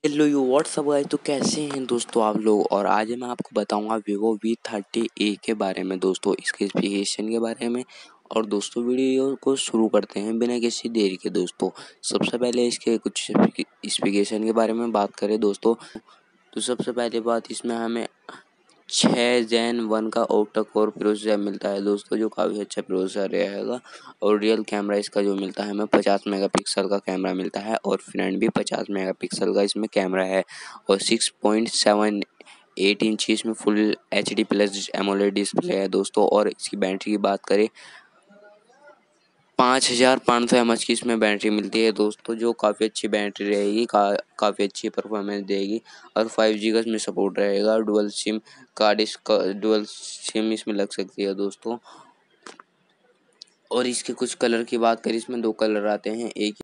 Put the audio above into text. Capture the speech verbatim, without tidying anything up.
Hello you WhatsApp guys, तो कैसे हैं दोस्तों आप लोग। और आज मैं आपको बताऊंगा वीवो वी थर्टी ए के बारे में दोस्तों, इसके स्पेसिफिकेशन के बारे में। और दोस्तों वीडियो को शुरू करते हैं बिना किसी देरी के। दोस्तों सबसे पहले इसके कुछ स्पेसिफिकेशन के बारे में बात करें दोस्तों, तो सबसे पहले बात, इसमें हमें छः जैन वन का ऑक्टा कोर प्रोसेसर मिलता है दोस्तों, जो काफ़ी अच्छा प्रोसेसर रहेगा। और रियल कैमरा इसका जो मिलता है हमें पचास मेगापिक्सल का कैमरा मिलता है, और फ्रंट भी पचास मेगापिक्सल का इसमें कैमरा है। और six point seven eight inch इसमें full H D plus AMOLED display है दोस्तों। और इसकी बैटरी की बात करें, पाँच हज़ार पाँच सौ एम एच की इसमें बैटरी मिलती है दोस्तों, जो काफ़ी अच्छी बैटरी रहेगी, का, काफ़ी अच्छी परफॉर्मेंस देगी। और फाइव जी का इसमें सपोर्ट रहेगा। डुअल सिम कार्ड इसका डुअल सिम इसमें लग सकती है दोस्तों। और इसके कुछ कलर की बात करें, इसमें दो कलर आते हैं। एक